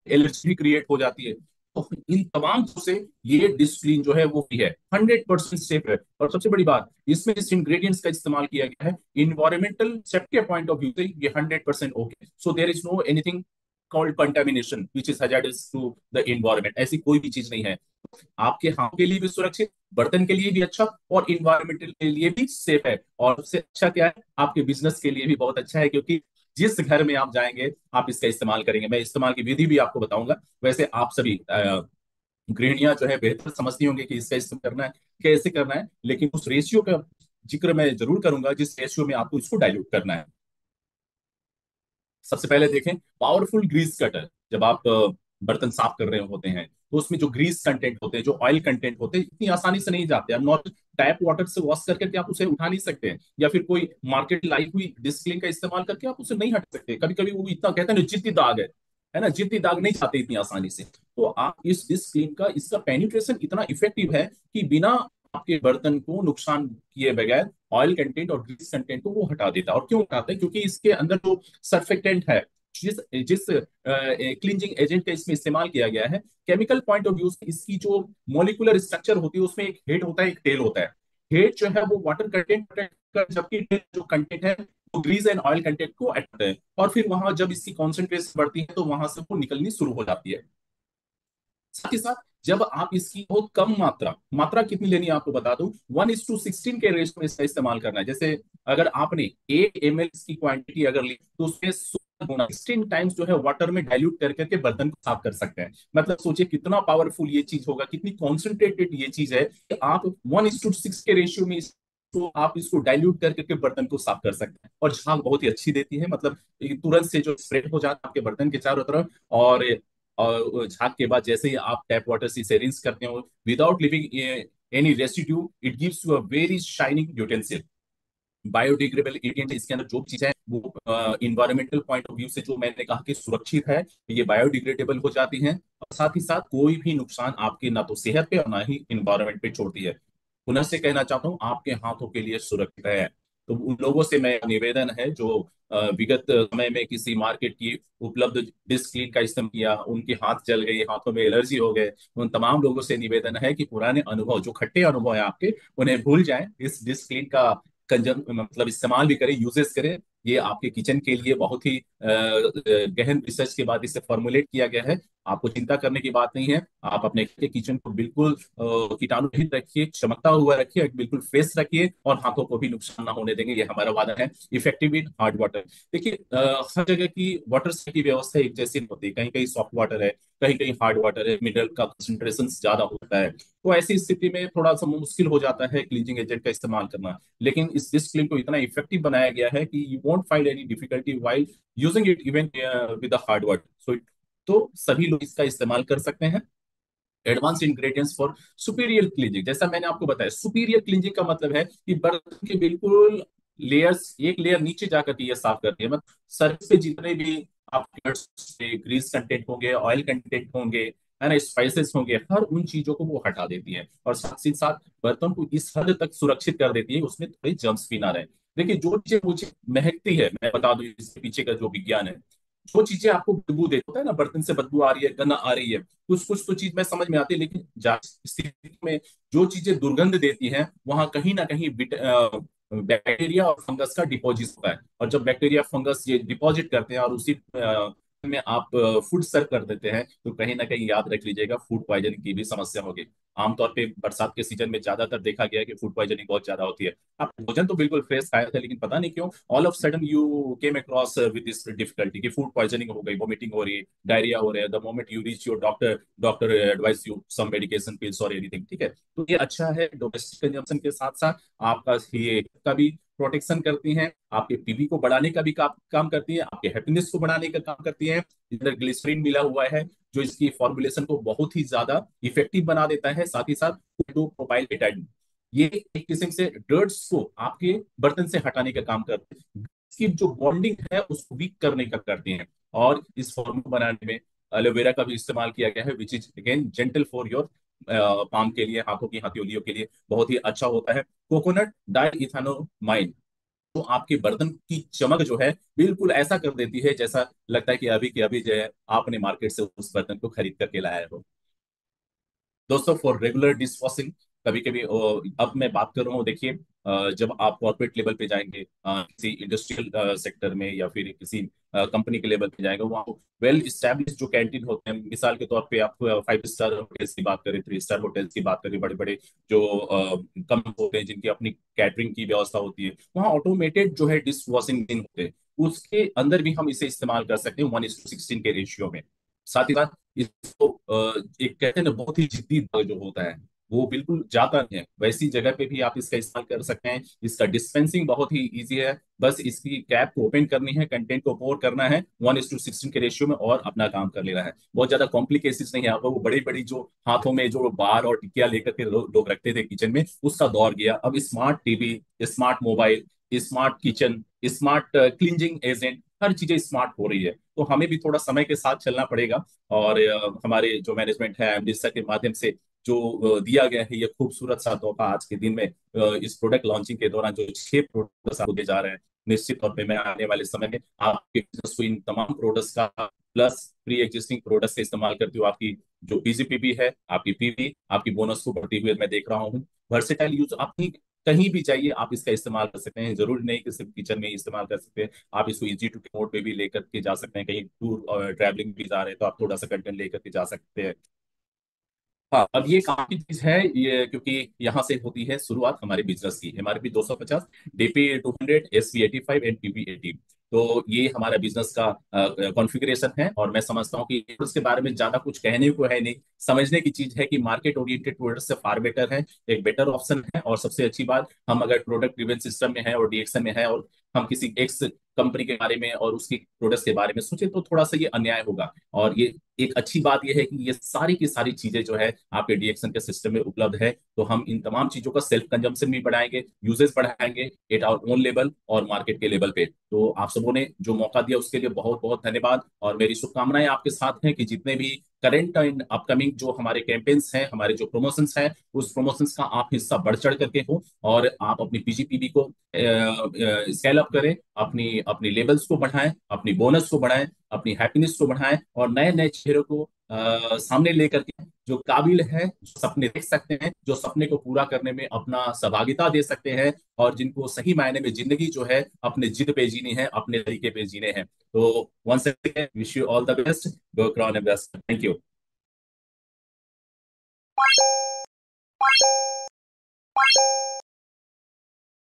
Allergy भी create हो जाती है। तो इन तमाम चीजों से ये डिश क्लीन जो है वो भी है 100% सेफ है। और सबसे बड़ी बात, इसमें जिस इंग्रेडिएंट्स का इस्तेमाल किया गया है, इन्वायरमेंटल सेफ्टी के पॉइंट ऑफ व्यू से ये 100% okay. So there is no anything called contamination which is hazardous to the environment. ऐसी कोई भी चीज नहीं है। आपके हाथ के लिए भी सुरक्षित, बर्तन के लिए भी अच्छा, और इन्वायरमेंटल के लिए भी सेफ है। और सबसे अच्छा क्या है, आपके बिजनेस के लिए भी बहुत अच्छा है, क्योंकि जिस घर में आप जाएंगे आप इसका इस्तेमाल करेंगे। मैं इस्तेमाल की विधि भी आपको बताऊंगा। वैसे आप सभी गृहिणियां जो है बेहतर समझती होंगी कि इसका इस्तेमाल करना है, कैसे करना है, लेकिन उस रेशियो का जिक्र मैं जरूर करूंगा जिस रेशियो में आपको इसको डाइल्यूट करना है। सबसे पहले देखें, पावरफुल ग्रीस कटर। जब आप बर्तन साफ कर रहे होते हैं तो उसमें जो ग्रीस कंटेंट होते हैं, जो ऑयल कंटेंट होते हैं, इतनी आसानी से नहीं जाते। आप नॉर्मल टैप वाटर से वॉश कर करके आप उसे उठा नहीं सकते हैं, या फिर कोई मार्केट लाई हुई डिस्क का इस्तेमाल करके आप उसे नहीं हटा सकते। कभी कभी वो इतना कहते हैं ना, जितनी दाग है ना, जितनी दाग नहीं जाते इतनी आसानी से। तो आप इस डिस्क क्लीन का इसका पेनिट्रेशन इतना इफेक्टिव है कि बिना आपके बर्तन को नुकसान किए बगैर ऑयल कंटेंट और ग्रीस कंटेंट को वो हटा देता है। और क्यों हटाता है? क्योंकि इसके अंदर जो सर्फेक्टेंट है, जिस जिस क्लींजिंग एजेंट का इसमें इस्तेमाल किया गया है, केमिकल पॉइंट ऑफ व्यू से इसकी जो मॉलिक्यूलर स्ट्रक्चर होती है उसमें एक हेड होता है, एक टेल होता है। हेड जो है वो वाटर कंटेंट का, जबकि टेल जो कंटेंट है वो ग्रीस एंड ऑयल कंटेंट को अट्रैक्ट है। और फिर वहां जब इसकी कॉन्सेंट्रेशन बढ़ती है तो वहां से वो निकलनी शुरू हो जाती है। साथ ही साथ जब आप इसकी बहुत कम मात्रा, मात्रा कितनी लेनी है आपको बता दूं, 1:16 के रेशियो में इसका इस्तेमाल करना है। जैसे अगर आपने 1 ml की क्वांटिटी अगर ली तो उसमें 16 टाइम्स जो है वाटर में डाइल्यूट कर करके बर्तन को साफ कर सकते हैं। मतलब सोचिए कितना पावरफुल ये चीज होगा, कितनी कॉन्सेंट्रेटेड ये चीज है कि आप 1:6 के रेशियो में तो आप इसको डाइल्यूट कर करके बर्तन को साफ कर सकते हैं। और झाग बहुत ही अच्छी देती है, मतलब ये तुरंत से जो स्प्रेड हो जाता है आपके बर्तन के चारों तरफ। और झाग के बाद जैसे ही आप टैप वाटर से इसे रिंस करते हो without leaving any residue, it gives you a very shining utensil. Biodegradable ingredient इसके अंदर जो चीज है वो इन्वायरमेंटल पॉइंट ऑफ व्यू से जो मैंने कहा कि सुरक्षित है, ये बायोडिग्रेडेबल हो जाती हैं। और साथ ही साथ कोई भी नुकसान आपके ना तो सेहत पे और ना ही इन्वायरमेंट पे छोड़ती है। पुनः से कहना चाहता हूँ, आपके हाथों के लिए सुरक्षित है। तो उन लोगों से मैं निवेदन है जो विगत समय में किसी मार्केट की उपलब्ध डिस्क क्लीन का इस्तेमाल किया, उनके हाथ जल गए, हाथों में एलर्जी हो गए, उन तमाम लोगों से निवेदन है कि पुराने अनुभव, जो खट्टे अनुभव है आपके, उन्हें भूल जाएं। इस डिस्क क्लीन का कंजम मतलब इस्तेमाल भी करें, यूजेस करें। ये आपके किचन के लिए बहुत ही गहन रिसर्च के बाद इसे फॉर्मुलेट किया गया है। आपको चिंता करने की बात नहीं है। आप अपने किचन को बिल्कुल कीटाणु रहित रखिए, चमकता हुआ रखिए, बिल्कुल फ्रेश रखिए, और हाथों को भी नुकसान ना होने देंगे, ये हमारा वादा है। Effective in hard water. देखिए हर जगह की वाटर की व्यवस्था एक जैसी नहीं होती। कहीं कहीं सॉफ्ट वाटर है, कहीं कहीं हार्ड वाटर है, मिनरल का कंसंट्रेशन ज्यादा होता है। तो ऐसी स्थिति में थोड़ा सा मुश्किल हो जाता है क्लीजिंग एजेंट का इस्तेमाल करना। लेकिन इस डिस्प्लिन को इतना इफेक्टिव बनाया गया है कि you won't find any difficulty while using it even with hard water. So तो सभी लोग इसका इस्तेमाल कर सकते हैं। Advance ingredients for superior cleansing, जैसा मैंने आपको बताया, सुपीरियर क्लीजिंग का मतलब है कि बर्तन के बिल्कुल लेयर्स, एक लेयर नीचे जाकर के ये साफ करती है। मतलब सरफेस पे जितने भी आपके ग्रीस कंटेंट होंगे, ऑयल कंटेंट होंगे, है ना, स्पाइसेस होंगे, हर उन चीजों को वो हटा देती है। और साथ ही साथ बर्तन को इस हद तक सुरक्षित कर देती है उसमें थोड़े जर्म्स भी ना रहे। देखिए जो चीजें मुझे महकती है, मैं बता दूं इसके पीछे का जो विज्ञान है। जो चीजें आपको बदबू देती होता है ना, बर्तन से बदबू आ रही है, गंध आ रही है, कुछ कुछ तो चीज मैं समझ में आती है, लेकिन जांच स्थिति में जो चीजें दुर्गंध देती हैं वहां कहीं ना कहीं बैक्टीरिया और फंगस का डिपॉजिट होता है। और जब बैक्टीरिया फंगस ये डिपॉजिट करते हैं और उसी में आप फूड सर्व कर देते हैं, तो कहीं ना कहीं याद रख लीजिएगा फूड पॉइजनिंग की भी समस्या होगी। आमतौर पे बरसात के सीजन में ज्यादातर देखा गया है कि फूड पॉइजनिंग बहुत ज्यादा होती है। आप भोजन तो बिल्कुल फ्रेश खाया था, लेकिन पता नहीं क्यों all of sudden you came across with this difficulty कि फूड पॉइजनिंग हो गई, वोमिटिंग हो रही है, डायरिया हो रहा है। The moment you reach your doctor, doctor advise you some medication pills और एनीथिंग। ठीक है, तो ये अच्छा है। डोमेस्टिक कंजम्पशन के साथ साथ आपका ये का भी प्रोटेक्शन करती हैं, आपके पीबी को बढ़ाने का भी काम करती है, आपके हैप्पीनेस को बढ़ाने का काम करती है। इधर ग्लिसरीन मिला हुआ है जो इसकी फॉर्मुलेशन को बहुत ही ज्यादा इफेक्टिव बना देता है। साथ ही साथ प्रोपाइल बेटाडीन, ये एक किस्म से डर्ट्स को आपके बर्तन से हटाने का काम करते हैं। इसकी जो बॉन्डिंग है उसको वीक करने का करती हैं। और इस फॉर्मूला बनाने में एलोवेरा का भी इस्तेमाल किया गया है, which is again gentle for your palm के लिए, हाथों की हथेलियों के लिए बहुत ही अच्छा होता है। कोकोनट डाई इथानोमाइन, तो आपके बर्तन की चमक जो है बिल्कुल ऐसा कर देती है जैसा लगता है कि अभी के अभी जो है आपने मार्केट से उस बर्तन को खरीद करके लाया हो। दोस्तों फॉर रेगुलर डिश वॉशिंग, कभी कभी अब मैं बात कर रहा हूँ, देखिए जब आप कॉर्पोरेट लेवल पे जाएंगे, किसी इंडस्ट्रियल सेक्टर में या फिर किसी कंपनी के लेवल पे जाएंगे, वहाँ वेल स्टैब्लिश जो कैंटीन होते हैं, मिसाल के तौर पे आप 5 स्टार होटल्स की बात करें, 3 स्टार होटल्स की बात करें, बड़े बड़े जो कम होते हैं जिनकी अपनी कैटरिंग की व्यवस्था होती है, वहाँ ऑटोमेटेड जो है डिश वॉशिंग दिन होते हैं, उसके अंदर भी हम इसे इस्तेमाल कर सकते हैं 1:16 के रेशियो में। साथ ही साथ इसको एक कहते हैं ना बहुत ही जिद्दी दाग जो होता है वो बिल्कुल जाता नहीं है, वैसी जगह पे भी आप इसका इस्तेमाल कर सकते हैं। इसका डिस्पेंसिंग बहुत ही इजी है, बस इसकी कैप को ओपन करनी है, कंटेंट को पोर करना है 1:16 के रेशियो में और अपना काम कर लेना है। बहुत ज्यादा कॉम्प्लिकेशंस नहीं है। आप वो बड़ी बड़ी जो हाथों में जो बार और टिकिया लेकर के लोग रखते थे किचन में, उसका दौर गया। अब smart TV, smart mobile, smart kitchen, smart cleansing agent, हर चीजें स्मार्ट हो रही है। तो हमें भी थोड़ा समय के साथ चलना पड़ेगा। और हमारे जो मैनेजमेंट है एमडी के माध्यम से जो दिया गया है ये खूबसूरत सा तोहफा आज के दिन में, इस प्रोडक्ट लॉन्चिंग के दौरान जो 6 प्रोडक्ट्स होते जा रहे हैं, निश्चित तौर पे मैं आने वाले समय में आपके बिजनेस को इन तमाम प्रोडक्ट्स का प्लस प्री एग्जिस्टिंग प्रोडक्ट्स का इस्तेमाल करते हुए आपकी जो पीजीपीबी है, आपकी पीवी, आपकी बोनस को बढ़ती हुई मैं देख रहा हूँ। वर्सेटाइल यूज अपनी कहीं भी चाहिए आप इसका इस्तेमाल कर सकते हैं, जरूरी नहीं कि सिर्फ किचन में ही इस्तेमाल कर सकते हैं। आप इसको इजी टू मोड पे भी लेकर के जा सकते हैं, कहीं टूर और ट्रैवलिंग भी जा रहे हैं तो आप थोड़ा सा कंटेंट लेकर के जा सकते हैं। हाँ, अब ये काम की चीज है ये, क्योंकि यहाँ से होती है शुरुआत हमारे बिजनेस की। हमारे भी 250, DP 200, SV 85 एंड PP 80। तो ये हमारा बिजनेस का कॉन्फ़िगरेशन है। और मैं समझता हूँ कि इसके बारे में ज्यादा कुछ कहने को है नहीं, समझने की चीज है कि मार्केट ओरिएंटेड प्रोडक्ट से फार बेटर है, एक बेटर ऑप्शन है। और सबसे अच्छी बात, हम अगर प्रोडक्ट ड्रिवन सिस्टम में है और डीएक्शन में है और हम किसी एक्स कंपनी के बारे में और उसकी प्रोडक्ट्स के बारे में सोचे तो थोड़ा सा ये अन्याय होगा। और ये एक अच्छी बात यह है कि ये सारी की सारी चीजें जो है आपके डीएक्शन के सिस्टम में उपलब्ध है। तो हम इन तमाम चीजों का सेल्फ कंजम्पशन भी बढ़ाएंगे, यूजेस बढ़ाएंगे एट आवर ओन लेवल और मार्केट के लेवल पे। तो आप सबों ने जो मौका दिया उसके लिए बहुत बहुत धन्यवाद। और मेरी शुभकामनाएं आपके साथ हैं कि जितने भी करेंट एंड अपकमिंग जो हमारे कैंपेन्स हैं, हमारे जो प्रमोशंस हैं, उस प्रमोशंस का आप हिस्सा बढ़ चढ़ करके हो और आप अपनी पीजीपीबी को स्केल अप करें, अपनी अपनी लेवल्स को बढ़ाएं, अपनी बोनस को बढ़ाएं, अपनी हैप्पीनेस को बढ़ाएं और नए नए चेहरों को सामने लेकर के जो काबिल है, जो सपने देख सकते हैं, जो सपने को पूरा करने में अपना सहभागिता दे सकते हैं और जिनको सही मायने में जिंदगी जो है अपने जिद पे जीनी है, अपने तरीके पे जीने हैं। तो once again wish you all the best, go crown best, thank you.